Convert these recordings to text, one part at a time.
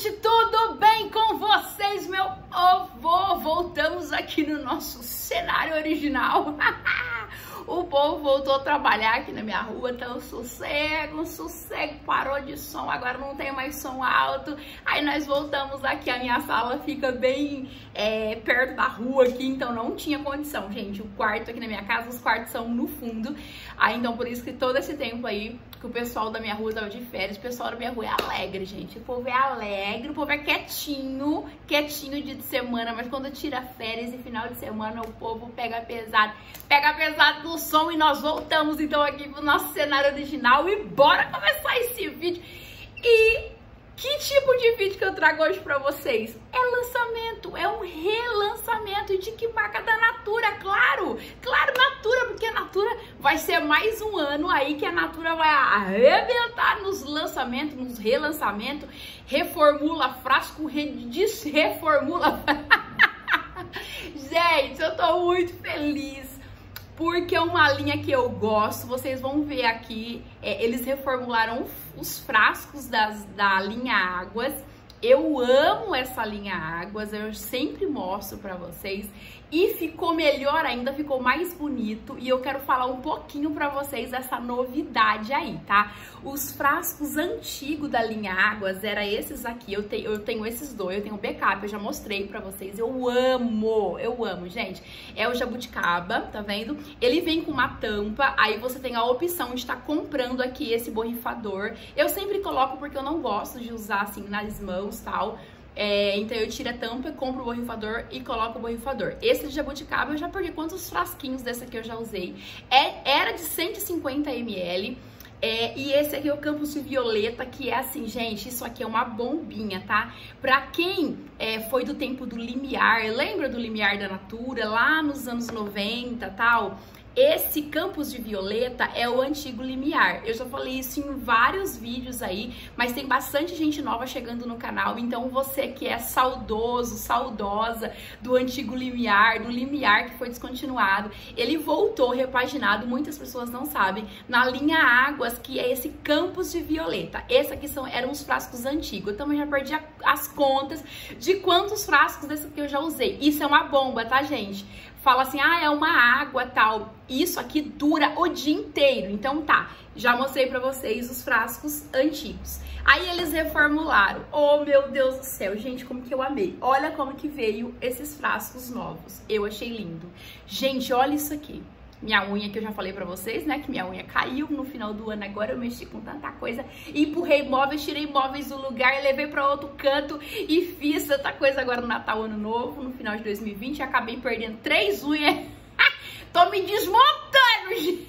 gente, tudo bem com vocês, meu povo? Voltamos aqui no nosso cenário original. O povo voltou a trabalhar aqui na minha rua, então sossego, parou de som, agora não tem mais som alto. Aí nós voltamos aqui, a minha sala fica bem perto da rua aqui, então não tinha condição, gente. O quarto aqui na minha casa, os quartos são no fundo. Aí então por isso que todo esse tempo aí que o pessoal da minha rua tava de férias, o pessoal da minha rua é alegre, gente. O povo é alegre, o povo é quietinho dia de semana, mas quando tira férias e final de semana, o povo pega pesado no som e nós voltamos então aqui pro nosso cenário original e bora começar esse vídeo. E que tipo de vídeo que eu trago hoje pra vocês? É lançamento, é um relançamento. E de que marca? Da Natura, claro, Natura, porque a Natura vai ser mais um ano aí que a Natura vai arrebentar nos lançamentos, nos relançamentos, reformula frasco, desreformula. Gente, eu tô muito feliz. Porque é uma linha que eu gosto, vocês vão ver aqui, eles reformularam os frascos da linha Águas. Eu amo essa linha Águas, eu sempre mostro pra vocês. E ficou melhor ainda, ficou mais bonito. E eu quero falar um pouquinho pra vocês dessa novidade aí, tá? Os frascos antigos da linha Águas, era esses aqui. Eu tenho esses dois, eu tenho o backup, eu já mostrei pra vocês. Eu amo, gente. É o jabuticaba, tá vendo? Ele vem com uma tampa, aí você tem a opção de estar comprando aqui esse borrifador. Eu sempre coloco porque eu não gosto de usar assim nas mãos e tal. Então eu tiro a tampa, compro o borrifador e coloco o borrifador. Esse de jabuticaba eu já perdi quantos frasquinhos desse aqui eu já usei. Era de 150 ml. E esse aqui é o Campos de Violeta, que é assim, gente, isso aqui é uma bombinha, tá? Pra quem foi do tempo do limiar, lembra do limiar da Natura, lá nos anos 90 e tal? Esse Campos de Violeta é o antigo limiar. Eu já falei isso em vários vídeos aí, mas tem bastante gente nova chegando no canal, então você que é saudoso, saudosa do antigo limiar, do limiar que foi descontinuado, ele voltou repaginado, muitas pessoas não sabem, na linha Águas, que é esse Campos de Violeta. Esse aqui eram os frascos antigos, eu também já perdi as contas de quantos frascos desse aqui eu já usei. Isso é uma bomba, tá, gente? Fala assim, é uma água, tal. Isso aqui dura o dia inteiro. Então tá, já mostrei pra vocês os frascos antigos. Aí eles reformularam. Oh, meu Deus do céu, gente, como que eu amei. Olha como que veio esses frascos novos. Eu achei lindo. Gente, olha isso aqui. Minha unha, que eu já falei pra vocês, né, que minha unha caiu no final do ano, agora eu mexi com tanta coisa, empurrei móveis, tirei móveis do lugar, levei pra outro canto e fiz tanta coisa agora no Natal, Ano Novo, no final de 2020, acabei perdendo 3 unhas, tô me desmontando, gente.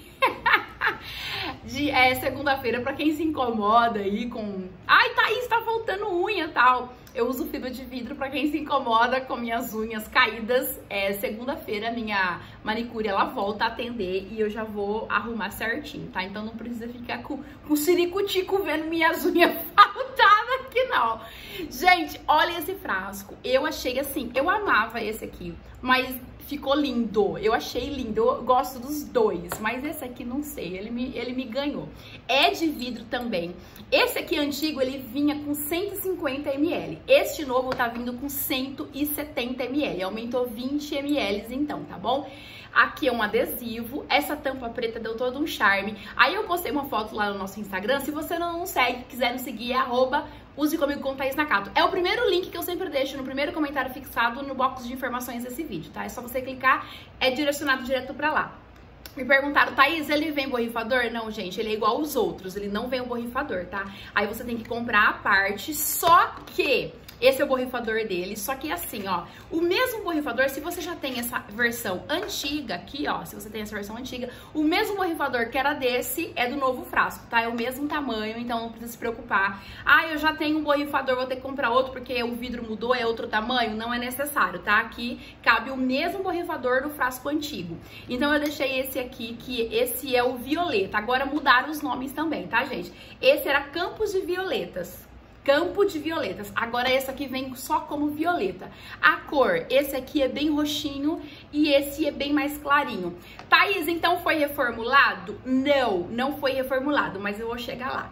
Segunda-feira, pra quem se incomoda aí com... Ai, Thaís, tá faltando unha e tal. Eu uso fibra de vidro pra quem se incomoda com minhas unhas caídas. Segunda-feira, minha manicure, ela volta a atender e eu já vou arrumar certinho, tá? Então não precisa ficar com ciricutico vendo minhas unhas faltadas aqui, não. Gente, olha esse frasco. Eu achei assim, eu amava esse aqui, mas... ficou lindo, eu achei lindo, eu gosto dos dois, mas esse aqui não sei, ele me ganhou. É de vidro também. Esse aqui antigo, ele vinha com 150 ml. Este novo tá vindo com 170 ml, aumentou 20 ml então, tá bom? Aqui é um adesivo, essa tampa preta deu todo um charme. Aí eu postei uma foto lá no nosso Instagram, se você não nos segue, quiser nos seguir, é @use comigo com Thaís Nakato. É o primeiro link que eu sempre deixo no primeiro comentário fixado no box de informações desse vídeo, tá? É só você clicar, é direcionado direto pra lá. Me perguntaram, Thaís, ele vem borrifador? Não, gente, ele é igual aos outros, ele não vem o borrifador, tá? Aí você tem que comprar a parte, só que... esse é o borrifador dele, só que assim, ó, o mesmo borrifador, se você já tem essa versão antiga aqui, ó, se você tem essa versão antiga, o mesmo borrifador que era desse é do novo frasco, tá? É o mesmo tamanho, então não precisa se preocupar. Eu já tenho um borrifador, vou ter que comprar outro porque o vidro mudou, é outro tamanho? Não é necessário, tá? Aqui cabe o mesmo borrifador do frasco antigo. Então eu deixei esse aqui, que esse é o violeta. Agora mudaram os nomes também, tá, gente? Esse era Campos de Violetas. Campo de Violetas. Agora esse aqui vem só como violeta. A cor, esse aqui é bem roxinho e esse é bem mais clarinho. Thaís, então foi reformulado? Não, não foi reformulado, mas eu vou chegar lá.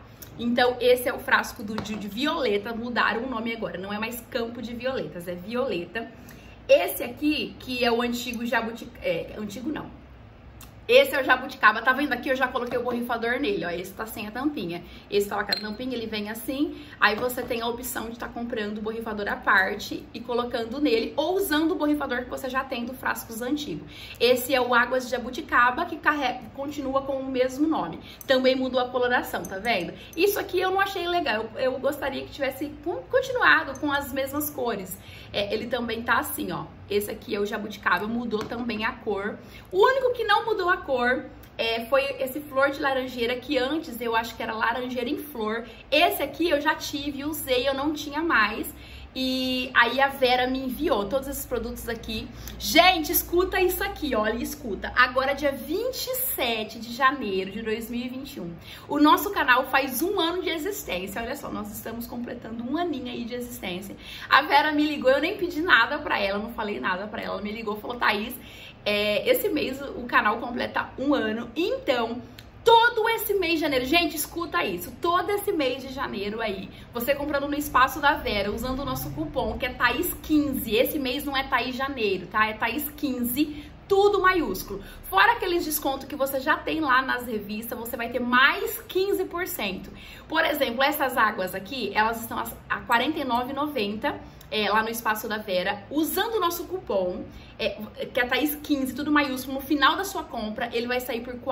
Então, esse é o frasco de violeta, mudaram o nome agora, não é mais campo de violetas, é violeta. Esse aqui, que é o antigo jabuticaba, antigo não. Esse é o jabuticaba, tá vendo aqui? Eu já coloquei o borrifador nele, ó, esse tá sem a tampinha. Esse tá com a tampinha, ele vem assim, aí você tem a opção de estar comprando o borrifador à parte e colocando nele, ou usando o borrifador que você já tem do frascos antigo. Esse é o Águas de Jabuticaba, que continua com o mesmo nome. Também mudou a coloração, tá vendo? Isso aqui eu não achei legal, eu gostaria que tivesse continuado com as mesmas cores. Ele também tá assim, ó. Esse aqui é o jabuticaba, mudou também a cor. O único que não mudou a cor foi esse flor de laranjeira, que antes eu acho que era laranjeira em flor. Esse aqui eu já tive, usei, eu não tinha mais. E aí a Vera me enviou todos esses produtos aqui. Gente, escuta isso aqui, olha, escuta. Agora, dia 27 de janeiro de 2021, o nosso canal faz 1 ano de existência. Olha só, nós estamos completando 1 aninho aí de existência. A Vera me ligou, eu nem pedi nada pra ela, não falei nada pra ela. Ela me ligou e falou, Thaís, esse mês o canal completa 1 ano, então... Todo esse mês de janeiro, gente, escuta isso, todo esse mês de janeiro aí, você comprando no Espaço da Vera, usando o nosso cupom, que é Thaís15, esse mês não é Thaís Janeiro, tá? É Thaís15, tudo maiúsculo. Fora aqueles descontos que você já tem lá nas revistas, você vai ter mais 15%. Por exemplo, essas águas aqui, elas estão a R$ 49,90. Lá no Espaço da Vera, usando o nosso cupom, que é Thaís15, tudo maiúsculo, no final da sua compra, ele vai sair por R$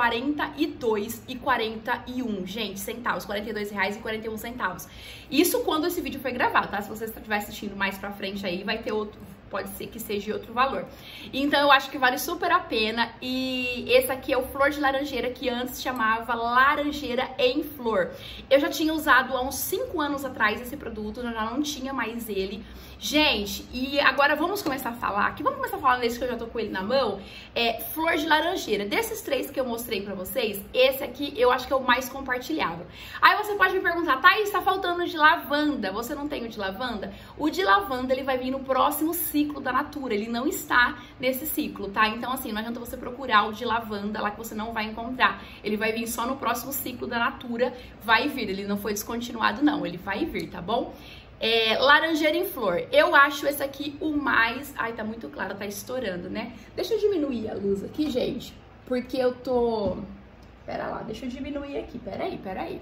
42,41, gente, centavos, R$ 42,41. Isso quando esse vídeo foi gravado, tá? Se você estiver assistindo mais pra frente aí, vai ter outro, pode ser que seja outro valor. Então eu acho que vale super a pena. E esse aqui é o Flor de Laranjeira, que antes chamava Laranjeira em Flor. Eu já tinha usado há uns 5 anos atrás esse produto, eu já não tinha mais ele. Gente, e agora vamos começar a falar, que vamos começar a falar nesse que eu já tô com ele na mão, Flor de Laranjeira. Desses 3 que eu mostrei pra vocês, esse aqui eu acho que é o mais compartilhável. Aí você pode me perguntar, Thaís, tá faltando de lavanda, você não tem o de lavanda? O de lavanda, ele vai vir no próximo ciclo da Natura, ele não está nesse ciclo, tá? Então assim, não adianta você procurar o de lavanda lá que você não vai encontrar, ele vai vir só no próximo ciclo da Natura, vai vir, ele não foi descontinuado não, ele vai vir, tá bom? Laranjeira em Flor, eu acho esse aqui o mais... Ai, tá muito claro, tá estourando, né? Deixa eu diminuir a luz aqui, gente, porque eu tô... Pera lá, deixa eu diminuir aqui, peraí.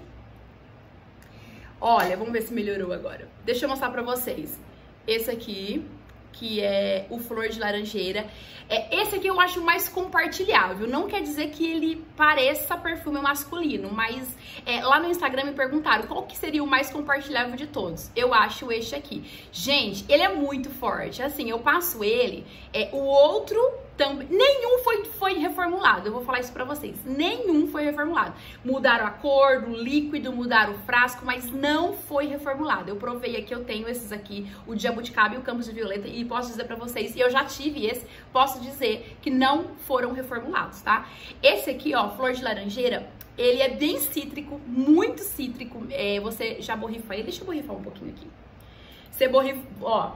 Olha, vamos ver se melhorou agora. Deixa eu mostrar pra vocês. Esse aqui, que é o Flor de Laranjeira. Esse aqui eu acho mais compartilhável. Não quer dizer que ele pareça perfume masculino, mas lá no Instagram me perguntaram qual que seria o mais compartilhável de todos. Eu acho este aqui. Gente, ele é muito forte. Assim, eu passo ele, o outro... Nenhum foi reformulado, eu vou falar isso pra vocês, nenhum foi reformulado. Mudaram a cor do líquido, mudaram o frasco, mas não foi reformulado. Eu provei aqui, eu tenho esses aqui, o de jabuticaba e o campos de violeta, e posso dizer pra vocês, e eu já tive esse, posso dizer que não foram reformulados, tá? Esse aqui, ó, Flor de Laranjeira, ele é bem cítrico, muito cítrico, você já borrifa ele, deixa eu borrifar um pouquinho aqui. Você borrifa, ó...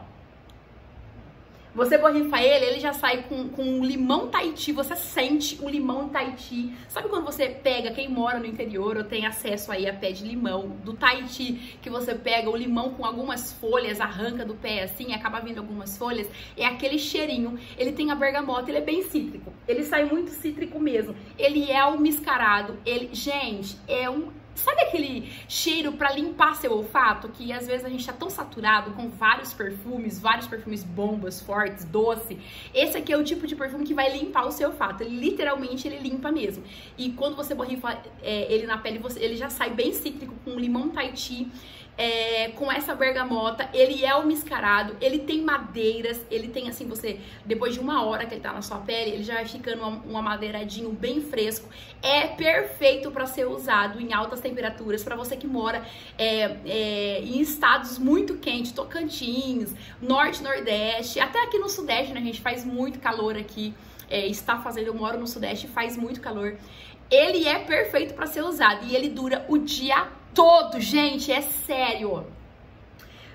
Você borrifa ele já sai com um limão Tahiti, você sente o limão Tahiti. Sabe quando você pega, quem mora no interior ou tem acesso aí a pé de limão, do Tahiti, que você pega o limão com algumas folhas, arranca do pé assim, acaba vindo algumas folhas, é aquele cheirinho. Ele tem a bergamota, ele é bem cítrico, ele sai muito cítrico mesmo. Ele é almiscarado, gente, sabe aquele cheiro pra limpar seu olfato? Que às vezes a gente tá tão saturado com vários perfumes bombas, fortes, doce. Esse aqui é o tipo de perfume que vai limpar o seu olfato. Ele literalmente, ele limpa mesmo. E quando você borrifa ele na pele, ele já sai bem cítrico, com limão Tahiti. Com essa bergamota, ele é almiscarado, ele tem madeiras, ele tem assim, você, depois de 1 hora que ele tá na sua pele, ele já vai ficando um amadeiradinho bem fresco. É perfeito para ser usado em altas temperaturas, para você que mora em estados muito quentes, Tocantins, Norte, Nordeste, até aqui no Sudeste, né, a gente faz muito calor aqui, eu moro no Sudeste, faz muito calor. Ele é perfeito para ser usado e ele dura o dia todo, gente, é sério.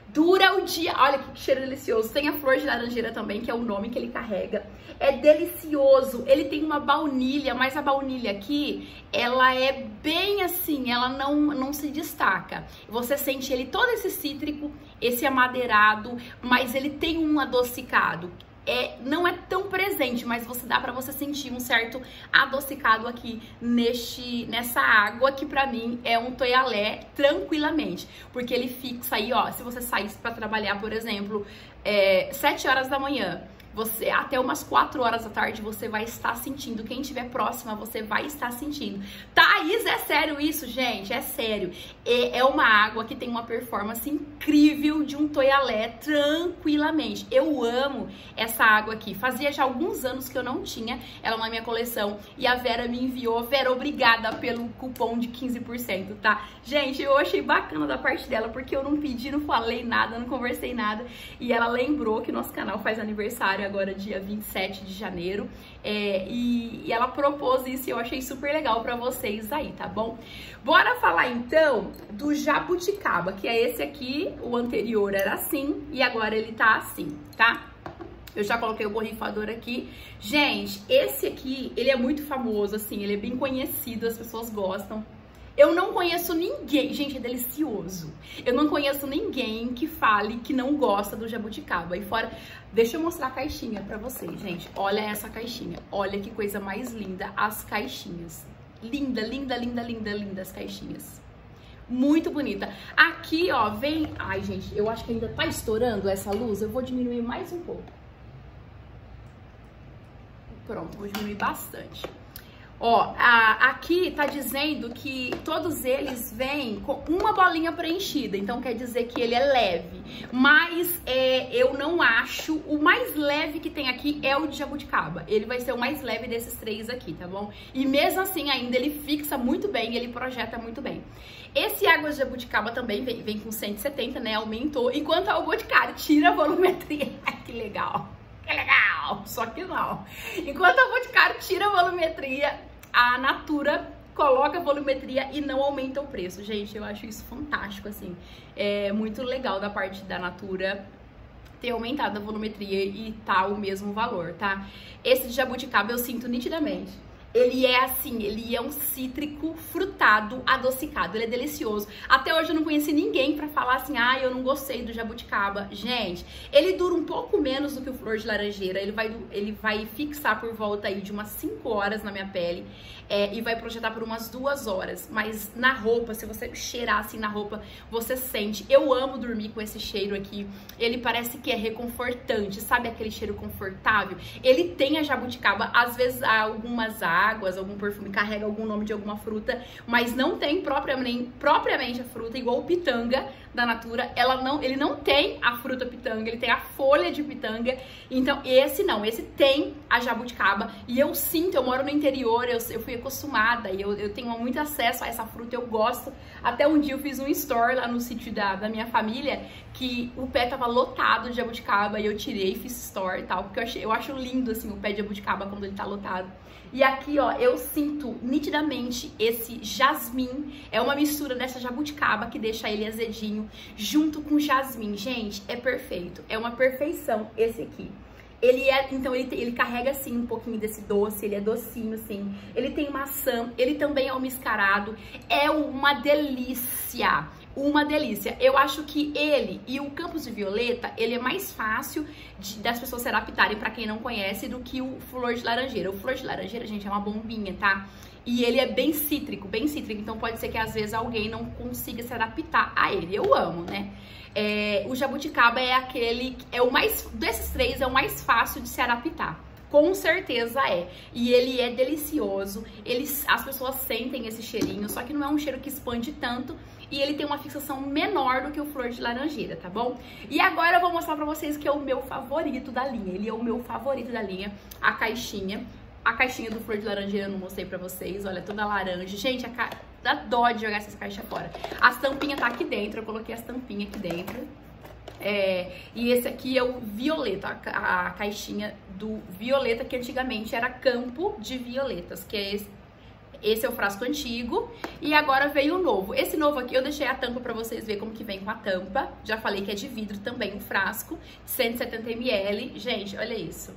Dura o dia, olha que cheiro delicioso. Tem a flor de laranjeira também, que é o nome que ele carrega. É delicioso, ele tem uma baunilha, mas a baunilha aqui, ela é bem assim, ela não se destaca. Você sente ele todo esse cítrico, esse amadeirado, mas ele tem um adocicado. Não é tão presente, mas dá pra você sentir um certo adocicado aqui nessa água, que pra mim é um toialé tranquilamente, porque ele fixa aí, ó, se você saísse pra trabalhar, por exemplo, 7 horas da manhã, você até umas 4 horas da tarde você vai estar sentindo. Quem estiver próxima, você vai estar sentindo. Thaís, é sério isso, gente? É sério. É uma água que tem uma performance incrível de um toialé tranquilamente. Eu amo essa água aqui. Fazia já alguns anos que eu não tinha ela na minha coleção e a Vera me enviou. Vera, obrigada pelo cupom de 15%, tá? Gente, eu achei bacana da parte dela, porque eu não pedi, não falei nada, não conversei nada. E ela lembrou que nosso canal faz aniversário agora dia 27 de janeiro, e ela propôs isso e eu achei super legal pra vocês aí, tá bom? Bora falar então do jabuticaba, que é esse aqui. O anterior era assim e agora ele tá assim, tá? Eu já coloquei o borrifador aqui. Gente, esse aqui, ele é muito famoso, assim, ele é bem conhecido, as pessoas gostam. Eu não conheço ninguém, gente, é delicioso. Eu não conheço ninguém que fale que não gosta do jabuticaba. E fora, deixa eu mostrar a caixinha pra vocês, gente. Olha essa caixinha, olha que coisa mais linda as caixinhas. Linda, linda, linda, linda, linda as caixinhas. Muito bonita. Aqui, ó, vem... Ai, gente, eu acho que ainda tá estourando essa luz. Eu vou diminuir mais um pouco. Pronto, vou diminuir bastante. Ó, aqui tá dizendo que todos eles vêm com uma bolinha preenchida, então quer dizer que ele é leve, mas eu não acho, o mais leve que tem aqui é o de jabuticaba, ele vai ser o mais leve desses 3 aqui, tá bom? E mesmo assim ainda ele fixa muito bem, ele projeta muito bem. Esse água de jabuticaba também vem com 170, né, aumentou, enquanto o Boticário tira a volumetria. Que legal! Que legal! Só que não. Enquanto o Boticário tira a volumetria, a Natura coloca a volumetria e não aumenta o preço. Gente, eu acho isso fantástico, assim. É muito legal da parte da Natura ter aumentado a volumetria e tá o mesmo valor, tá? Esse de jabuticaba eu sinto nitidamente. Ele é assim, ele é um cítrico frutado, adocicado, ele é delicioso. Até hoje eu não conheci ninguém pra falar assim, ah, eu não gostei do jabuticaba. Gente, ele dura um pouco menos do que o flor de laranjeira, ele vai fixar por volta aí de umas 5 horas na minha pele, e vai projetar por umas 2 horas. Mas na roupa, se você cheirar assim na roupa, você sente. Eu amo dormir com esse cheiro aqui, ele parece que é reconfortante, sabe aquele cheiro confortável? Ele tem a jabuticaba, às vezes algumas águas, algum perfume carrega algum nome de alguma fruta, mas não tem propriamente a fruta, igual o pitanga da Natura, ele não tem a fruta pitanga, ele tem a folha de pitanga. Então esse não, esse tem a jabuticaba, e eu sinto, eu moro no interior, eu fui acostumada, e eu tenho muito acesso a essa fruta, eu gosto. Até um dia eu fiz um store lá no sítio da minha família, que o pé tava lotado de jabuticaba, e eu tirei, fiz store e tal, porque eu acho lindo assim o pé de jabuticaba quando ele tá lotado. E aqui, ó, eu sinto nitidamente esse jasmim. É uma mistura dessa jabuticaba que deixa ele azedinho junto com jasmim. Gente, é perfeito. É uma perfeição esse aqui. Então ele carrega assim um pouquinho desse doce, ele é docinho assim. Ele tem maçã, ele também é almiscarado. É uma delícia. Uma delícia. Eu acho que ele e o Campos de Violeta, ele é mais fácil das pessoas se adaptarem, pra quem não conhece, do que o Flor de Laranjeira. O Flor de Laranjeira, gente, é uma bombinha, tá? E ele é bem cítrico, então pode ser que às vezes alguém não consiga se adaptar a ele. Eu amo, né? O jabuticaba é desses 3 é o mais fácil de se adaptar. Com certeza é. E ele é delicioso. As pessoas sentem esse cheirinho, só que não é um cheiro que expande tanto. E ele tem uma fixação menor do que o Flor de Laranjeira, tá bom? E agora eu vou mostrar pra vocês que é o meu favorito da linha. Ele é o meu favorito da linha, a caixinha. A caixinha do Flor de Laranjeira eu não mostrei pra vocês, olha, toda laranja. Gente, dá dó de jogar essas caixas fora. As tampinhas tá aqui dentro, eu coloquei as tampinhas aqui dentro. E esse aqui é o violeta, a caixinha do violeta, que antigamente era Campo de Violetas, que é Esse é o frasco antigo e agora veio o novo. Esse novo aqui eu deixei a tampa pra vocês verem como que vem com a tampa. Já falei que é de vidro também o frasco, 170 ml. Gente, olha isso.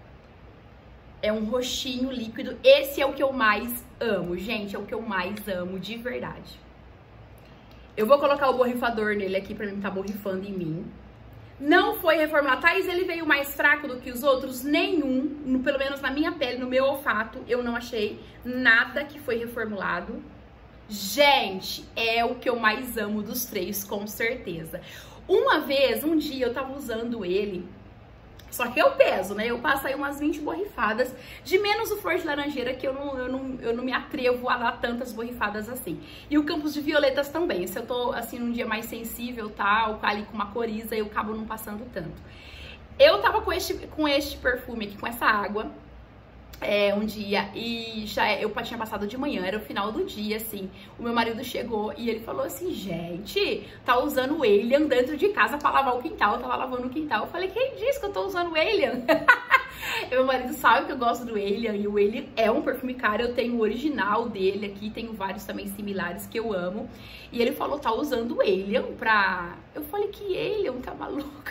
É um roxinho líquido. Esse é o que eu mais amo, gente. É o que eu mais amo, de verdade. Eu vou colocar o borrifador nele aqui pra não tá borrifando em mim. Não foi reformulado. Thaís, ele veio mais fraco do que os outros? Nenhum. Pelo menos na minha pele, no meu olfato, eu não achei nada que foi reformulado. Gente, é o que eu mais amo dos três, com certeza. Um dia, eu tava usando ele. Só que eu peso, né? Eu passo aí umas 20 borrifadas, de menos o flor de laranjeira, que eu não me atrevo a dar tantas borrifadas assim. E o campos de violetas também. Se eu tô, assim, num dia mais sensível, tal, ali com uma coriza, eu acabo não passando tanto. Eu tava com este perfume aqui, com essa água, um dia, e eu tinha passado de manhã, era o final do dia, assim. O meu marido chegou e ele falou assim: gente, tá usando o Alien dentro de casa pra lavar o quintal. Eu tava lavando o quintal. Eu falei: quem disse que eu tô usando o Alien? Meu marido sabe que eu gosto do Alien, e o Alien é um perfume caro. Eu tenho o original dele aqui, tenho vários também similares que eu amo. E ele falou: tá usando o Alien pra... Eu falei: que Alien? Tá maluca?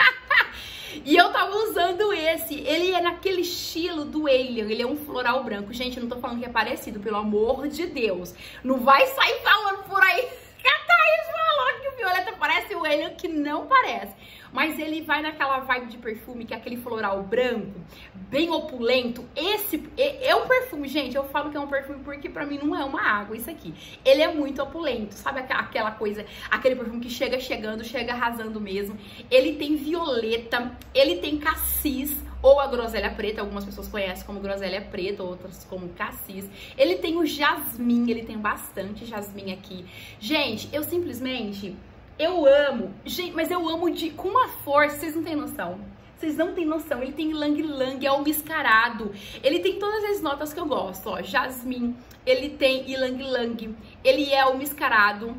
E eu tava usando esse, ele é naquele estilo do Alien, ele é um floral branco. Gente, eu não tô falando que é parecido, pelo amor de Deus. Não vai sair falando por aí que a Thaís falou que o Violeta parece o Alien, que não parece. Mas ele vai naquela vibe de perfume, que é aquele floral branco, bem opulento. Esse é um perfume, gente, eu falo que é um perfume porque pra mim não é uma água isso aqui. Ele é muito opulento, sabe aquela coisa, aquele perfume que chega chegando, chega arrasando mesmo. Ele tem violeta, ele tem cassis, ou a groselha preta, algumas pessoas conhecem como groselha preta, outras como cassis. Ele tem o jasmim, ele tem bastante jasmim aqui. Gente, eu simplesmente... eu amo, gente, mas eu amo com uma força, vocês não têm noção. Vocês não têm noção. Ele tem ylang-ylang, é almiscarado. Ele tem todas as notas que eu gosto, ó. Jasmim, ele tem ylang-ylang, ele é almiscarado,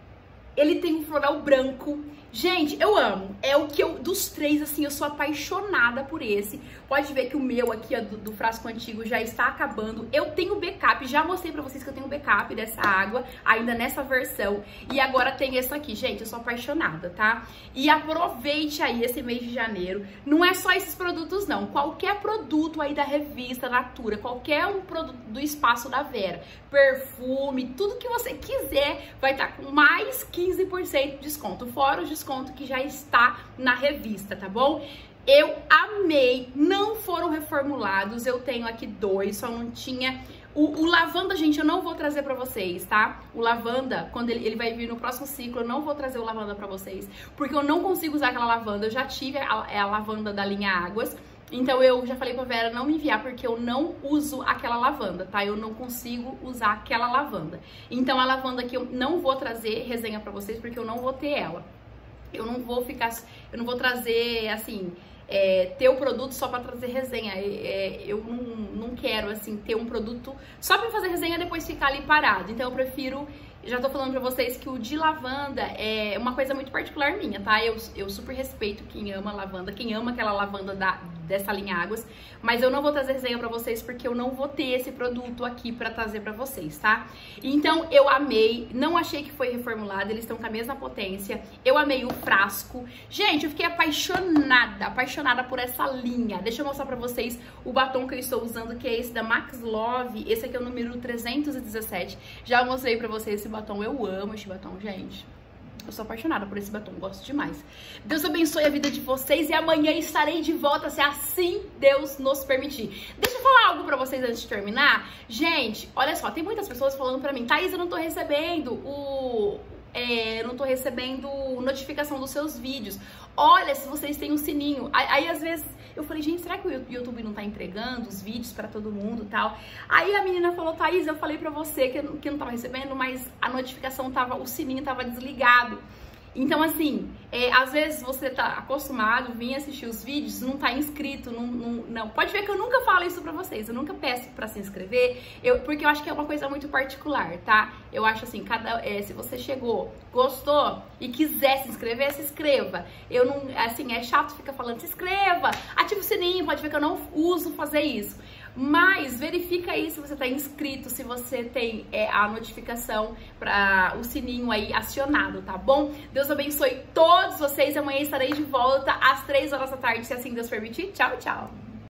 ele tem um floral branco. Gente, eu amo. É o que dos três, assim, eu sou apaixonada por esse. Pode ver que o meu aqui, ó, do frasco antigo já está acabando. Eu tenho backup, já mostrei pra vocês que eu tenho backup dessa água, ainda nessa versão. E agora tem esse aqui, gente, eu sou apaixonada, tá? E aproveite aí esse mês de janeiro. Não é só esses produtos, não. Qualquer produto aí da revista Natura, qualquer um produto do Espaço da Vera, perfume, tudo que você quiser, vai estar com mais 15% de desconto, fora os desconto que já está na revista, tá bom? Eu amei, não foram reformulados, eu tenho aqui dois, só não tinha... O lavanda, gente, eu não vou trazer pra vocês, tá? O lavanda, quando ele vai vir no próximo ciclo, eu não vou trazer o lavanda pra vocês, porque eu não consigo usar aquela lavanda, eu já tive a lavanda da linha Águas, então eu já falei pra Vera não me enviar, porque eu não uso aquela lavanda, tá? Eu não consigo usar aquela lavanda. Então a lavanda aqui eu não vou trazer resenha pra vocês, porque eu não vou ter ela. Eu não vou trazer, assim, ter o produto só pra trazer resenha. Eu não quero, assim, ter um produto só pra fazer resenha e depois ficar ali parado. Então eu prefiro, já tô falando pra vocês que o de lavanda é uma coisa muito particular minha, tá? Eu super respeito quem ama lavanda, quem ama aquela lavanda dessa linha Águas, mas eu não vou trazer resenha pra vocês porque eu não vou ter esse produto aqui pra trazer pra vocês, tá? Então eu amei, não achei que foi reformulado, eles estão com a mesma potência, eu amei o frasco. Gente, eu fiquei apaixonada por essa linha. Deixa eu mostrar pra vocês o batom que eu estou usando, que é esse da Max Love, esse aqui é o número 317, já mostrei pra vocês esse batom, eu amo esse batom, gente. Eu sou apaixonada por esse batom, gosto demais. Deus abençoe a vida de vocês e amanhã estarei de volta, se assim Deus nos permitir. Deixa eu falar algo pra vocês antes de terminar. Gente, olha só, tem muitas pessoas falando pra mim: Thaís, eu não tô recebendo notificação dos seus vídeos. Olha, se vocês têm um sininho. Aí às vezes eu falei: gente, será que o YouTube não tá entregando os vídeos pra todo mundo e tal? Aí a menina falou: Thaís, eu falei pra você que não tava recebendo, mas a notificação o sininho tava desligado. Então, assim, às vezes você tá acostumado a vir assistir os vídeos, não tá inscrito, não. Pode ver que eu nunca falo isso pra vocês, eu nunca peço pra se inscrever, porque eu acho que é uma coisa muito particular, tá? Eu acho assim, se você chegou, gostou e quiser se inscrever, se inscreva. Eu não, assim, é chato ficar falando: se inscreva, ativa o sininho, pode ver que eu não uso fazer isso. Mas verifica aí se você tá inscrito, se você tem a notificação para o sininho aí acionado, tá bom? Deus abençoe todos vocês. Amanhã estarei de volta às 3 horas da tarde, se assim Deus permitir. Tchau, tchau!